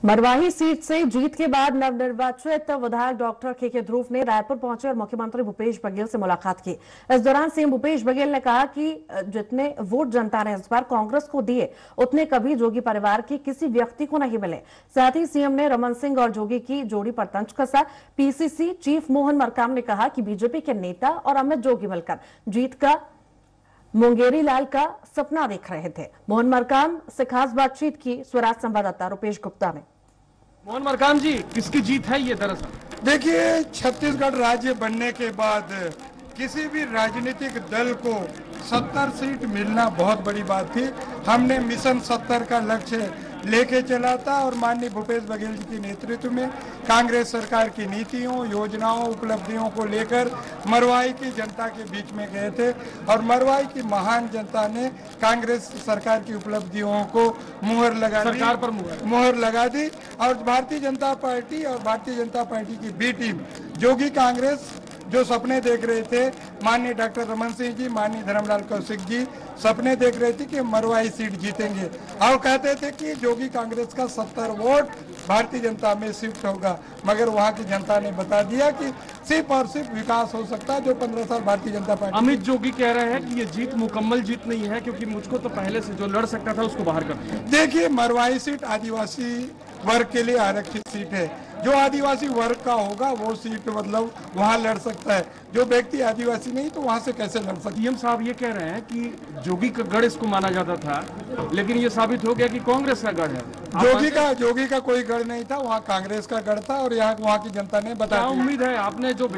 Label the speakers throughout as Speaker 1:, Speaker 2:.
Speaker 1: Marwahi seat से जीत के बाद नवनिर्वाचित विधायक डॉक्टर के ध्रुव ने रायपुर पहुंचे और मुख्यमंत्री भूपेश बघेल से मुलाकात की। इस दौरान सीएम भूपेश बघेल ने कहा कि जितने वोट जनता ने इस बार कांग्रेस को दिए उतने कभी जोगी परिवार के किसी व्यक्ति को नहीं मिले। साथ ही सीएम ने रमन सिंह और जोगी की जोड़ी पर तंज कसा। पीसीसी चीफ मोहन मरकाम ने कहा कि बीजेपी के नेता और अमित जोगी मिलकर जीत का मुंगेरी लाल का सपना देख रहे थे। मोहन मरकाम से खास बातचीत की स्वराज संवाददाता रुपेश गुप्ता ने।
Speaker 2: मोहन मरकाम जी, किसकी जीत है ये? दरअसल
Speaker 3: देखिए, छत्तीसगढ़ राज्य बनने के बाद किसी भी राजनीतिक दल को 70 सीट मिलना बहुत बड़ी बात थी। हमने मिशन 70 का लक्ष्य लेके चला था और माननीय भूपेश बघेल जी के नेतृत्व में कांग्रेस सरकार की नीतियों, योजनाओं, उपलब्धियों को लेकर मरवाई की जनता के बीच में गए थे और मरवाई की महान जनता ने कांग्रेस सरकार की उपलब्धियों को मुहर लगा दी,
Speaker 2: सरकार पर
Speaker 3: मुहर लगा दी। और भारतीय जनता पार्टी और भारतीय जनता पार्टी की बी टीम जोगी कांग्रेस जो सपने देख रहे थे, माननीय डॉक्टर रमन सिंह जी, माननीय धर्मलाल कौशिक जी सपने देख रहे थे कि मरवाई सीट जीतेंगे और कहते थे कि जोगी कांग्रेस का 70 वोट भारतीय जनता में शिफ्ट होगा। मगर वहां की जनता ने बता दिया कि सिर्फ और सिर्फ विकास हो सकता है जो 15 साल भारतीय जनता पार्टी।
Speaker 2: अमित जोगी कह रहे हैं कि ये जीत मुकम्मल जीत नहीं है क्योंकि मुझको तो पहले से जो लड़ सकता था उसको बाहर कर दिया।
Speaker 3: देखिए, मरवाई सीट आदिवासी वर्ग के लिए आरक्षित सीट है। जो आदिवासी वर्ग का होगा वो सीट मतलब वहां लड़ सकता है। जो व्यक्ति आदिवासी नहीं तो वहां से कैसे लड़ सकता है?
Speaker 2: सीएम साहब ये कह रहे हैं कि जोगी का गढ़ इसको माना जाता था, लेकिन ये साबित हो गया कि कांग्रेस का गढ़ है।
Speaker 3: जोगी का कोई गढ़ नहीं था, वहाँ कांग्रेस का गढ़ था और यहाँ वहाँ की जनता ने बताया।
Speaker 2: उम्मीद है आपने जो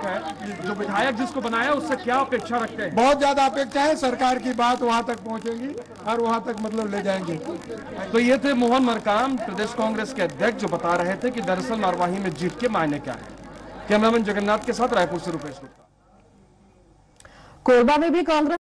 Speaker 2: विधायक जिसको बनाया उससे क्या अपेक्षा रखते हैं?
Speaker 3: बहुत ज्यादा अपेक्षा है। सरकार की बात वहाँ तक पहुँचेगी और वहाँ तक मतलब ले जाएंगे।
Speaker 2: तो ये थे मोहन मरकाम, प्रदेश कांग्रेस के अध्यक्ष, जो बता रहे थे कि दरअसल मरवाही में जीत के मायने क्या है। कैमरामैन जगन्नाथ के साथ रायपुर से रुपेश गुप्ता।
Speaker 1: कोरबा में भी कांग्रेस